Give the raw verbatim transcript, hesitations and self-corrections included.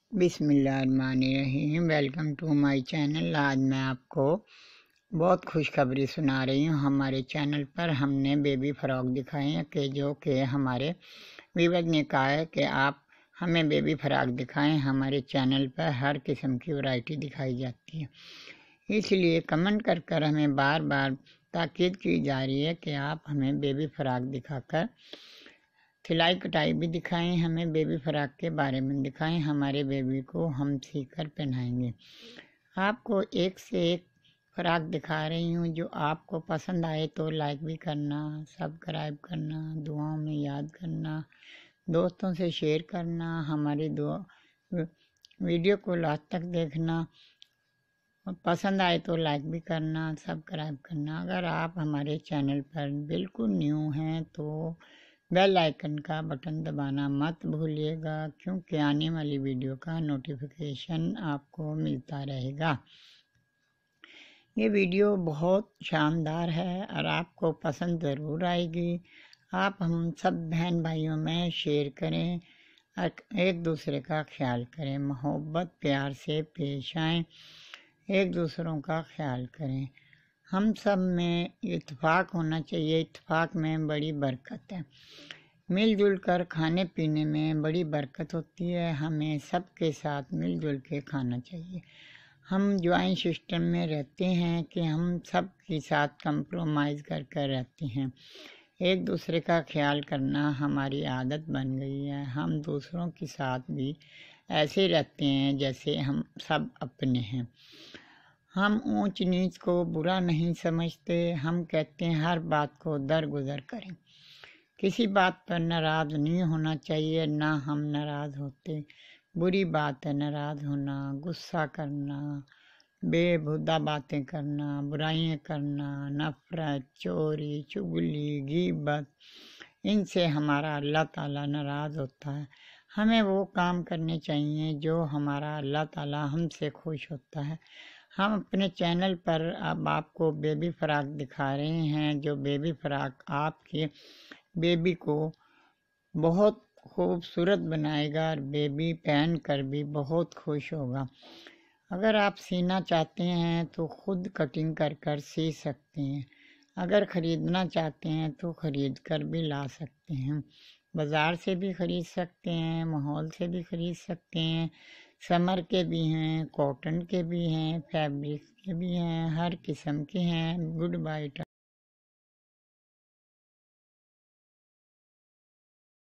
بسم اللہ الرحمن الرحیم۔ Welcome to my channel. آج میں آپ کو بہت خوشخبری سنا رہی ہوں۔ ہمارے چینل پر ہم نے بیبی فراک دکھائے ہیں کہ جو کہ ہمارے ویور نے کہا ہے کہ آپ ہمیں بیبی فراک دکھائیں۔ ہمارے چینل پر ہر قسم کی ورائٹی دکھائی جاتی ہے، اس لیے کمنٹ کر کر ہمیں بار بار تاکید کی جا رہی ہے کہ آپ ہمیں بیبی فراک دکھا کر سلائی کٹائی بھی دکھائیں، ہمیں بیبی فراک کے بارے میں دکھائیں۔ ہمارے بیبی کو ہم سی کر پہنائیں گے۔ آپ کو ایک سے ایک فراک دکھا رہی ہوں، جو آپ کو پسند آئے تو لائک بھی کرنا، سبسکرائب کرنا، دعاؤں میں یاد کرنا، دوستوں سے شیئر کرنا، ہماری دعا ویڈیو کو لاسٹ تک دیکھنا، پسند آئے تو لائک بھی کرنا، سبسکرائب کرنا۔ اگر آپ ہمارے چینل پر بالکل نیو ہیں تو بیل آئیکن کا بٹن دبانا مت بھولیے گا، کیونکہ آنے والی ویڈیو کا نوٹیفیکیشن آپ کو ملتا رہے گا۔ یہ ویڈیو بہت شاندار ہے اور آپ کو پسند ضرور آئے گی۔ آپ ہم سب بہن بھائیوں میں شیئر کریں، ایک دوسرے کا خیال کریں، محبت پیار سے پیش آئیں، ایک دوسروں کا خیال کریں۔ ہم سب میں اتفاق ہونا چاہیے، اتفاق میں بڑی برکت ہے۔ مل جل کر کھانے پینے میں بڑی برکت ہوتی ہے۔ ہمیں سب کے ساتھ مل جل کے کھانا چاہیے۔ ہم جوائنٹ سسٹم میں رہتے ہیں کہ ہم سب کے ساتھ کمپرومائز کر کر رہتے ہیں۔ ایک دوسرے کا خیال کرنا ہماری عادت بن گئی ہے۔ ہم دوسروں کے ساتھ بھی ایسے رہتے ہیں جیسے ہم سب اپنے ہیں۔ ہم اونچ نیچ کو برا نہیں سمجھتے۔ ہم کہتے ہیں ہر بات کو درگزر کریں، کسی بات پر ناراض نہیں ہونا چاہیے، نہ ہم ناراض ہوتے۔ بری بات ہے ناراض ہونا، غصہ کرنا، بے ہودہ باتیں کرنا، برائیاں کرنا، نفرت، چوری، چغلی، غیبت، ان سے ہمارا اللہ تعالیٰ ناراض ہوتا ہے۔ ہمیں وہ کام کرنے چاہیے جو ہمارا اللہ تعالیٰ ہم سے خوش ہوتا ہے۔ ہم اپنے چینل پر اب آپ کو بیبی فراک دکھا رہے ہیں، جو بیبی فراک آپ کے بیبی کو بہت خوبصورت بنائے گا اور بیبی پہن کر بھی بہت خوش ہوگا۔ اگر آپ سینا چاہتے ہیں تو خود کٹنگ کر کر سی سکتے ہیں، اگر خریدنا چاہتے ہیں تو خرید کر بھی لا سکتے ہیں۔ بازار سے بھی خرید سکتے ہیں، مال سے بھی خرید سکتے ہیں۔ سمر کے بھی ہیں، کاٹن کے بھی ہیں، فیبرک کے بھی ہیں، ہر قسم کے ہیں۔ Good by.